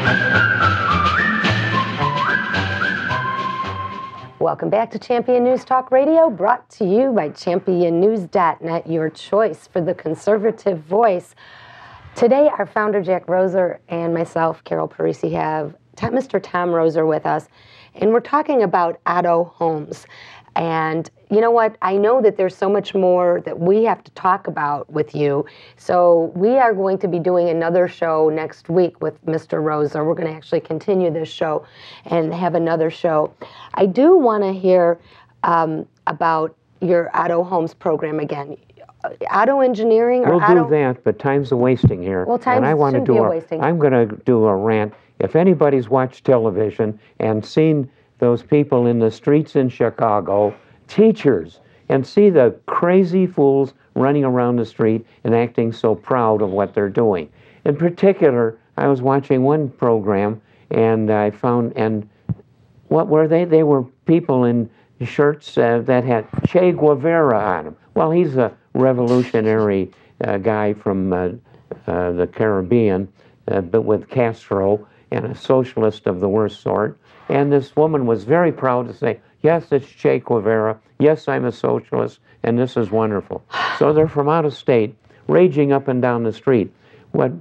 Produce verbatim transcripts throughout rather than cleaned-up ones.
Welcome back to Champion News Talk Radio, brought to you by champion news dot net, your choice for the conservative voice. Today, our founder, Jack Roser, and myself, Carol Parisi, have Mister Tom Roser with us, and we're talking about Otto Homes. And you know what? I know that there's so much more that we have to talk about with you. So we are going to be doing another show next week with Mister Roser. We're going to actually continue this show and have another show. I do want to hear um, about your Otto Homes program again. Auto engineering or We'll auto... do that, but time's a wasting here. Well, time and I want to shouldn't do be a a, wasting. I'm going to do a rant. If anybody's watched television and seen those people in the streets in Chicago, teachers, and see the crazy fools running around the street and acting so proud of what they're doing. In particular, I was watching one program, and I found, and what were they? They were people in shirts uh, that had Che Guevara on them. Well, he's a revolutionary uh, guy from uh, uh, the Caribbean, uh, but with Castro, and a socialist of the worst sort. And this woman was very proud to say, yes, it's Che Guevara, yes, I'm a socialist, and this is wonderful. So they're from out of state, raging up and down the street. What?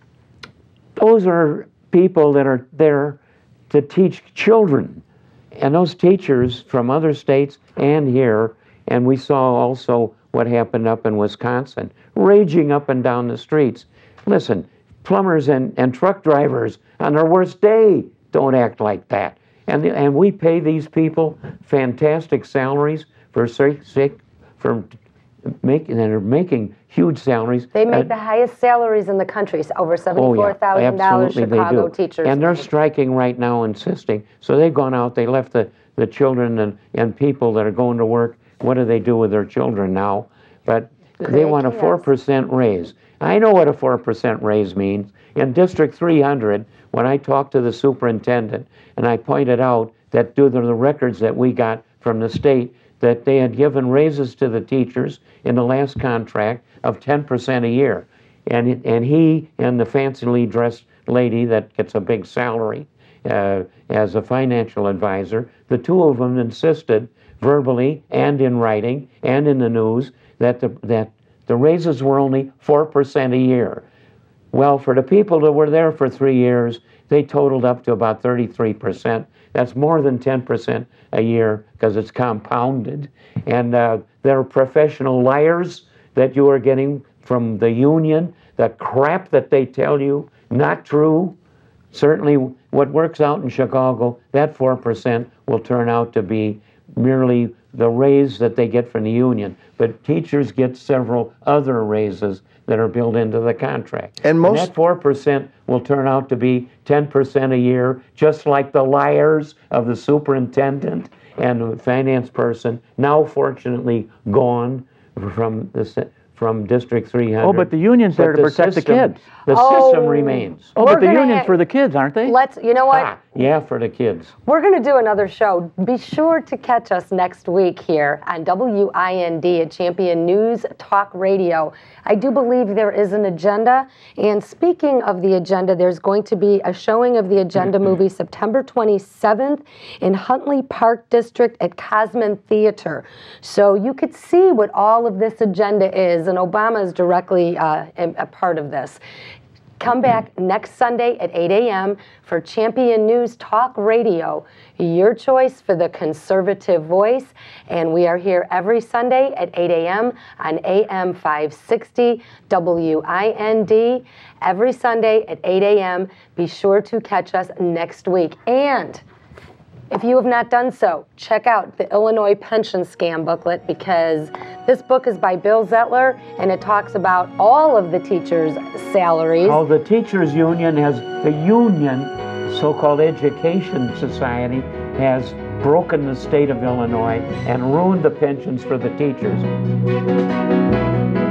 Those are people that are there to teach children. And those teachers from other states and here, and we saw also what happened up in Wisconsin, raging up and down the streets. Listen, plumbers and, and truck drivers on their worst day don't act like that. And, the, and we pay these people fantastic salaries for sick, for making, and are making huge salaries. They make uh, the highest salaries in the country, over seventy-four thousand dollars oh, yeah, Chicago they do. teachers. And they're make. striking right now, insisting. So they've gone out, they left the, the children and, and people that are going to work. What do they do with their children now? But they Create want a chaos. four percent raise. I know what a four percent raise means. In District three hundred, when I talked to the superintendent, and I pointed out that due to the records that we got from the state, that they had given raises to the teachers in the last contract of ten percent a year. And, it, and he and the fancily dressed lady that gets a big salary uh, as a financial advisor, the two of them insisted verbally and in writing and in the news that the, that the raises were only four percent a year. Well, for the people that were there for three years, they totaled up to about thirty-three percent. That's more than ten percent a year because it's compounded. And uh, they're professional liars that you are getting from the union, the crap that they tell you, not true. Certainly what works out in Chicago, that four percent will turn out to be merely the raise that they get from the union. But teachers get several other raises that are built into the contract. And most and that four percent will turn out to be ten percent a year, just like the liars of the superintendent and the finance person, now fortunately gone from the from District three hundred. Oh, but the union's there But to the protect system, the kids. The Oh. system remains. Oh, We're but the gonna union's ha- for the kids, aren't they? Let's, you know what? Ah, yeah, for the kids. We're going to do another show. Be sure to catch us next week here on W I N D at Champion News Talk Radio. I do believe there is an agenda. And speaking of the agenda, there's going to be a showing of the agenda movie September twenty-seventh in Huntley Park District at Cosman Theater. So you could see what all of this agenda is, and Obama is directly uh, a part of this. Come back next Sunday at eight a m for Champion News Talk Radio, your choice for the conservative voice. And we are here every Sunday at eight a m on A M five sixty W I N D. Every Sunday at eight a m Be sure to catch us next week. And if you have not done so, check out the Illinois Pension Scam booklet, because this book is by Bill Zettler, and it talks about all of the teachers' salaries. How the teachers union has, the union, so-called education society, has broken the state of Illinois and ruined the pensions for the teachers.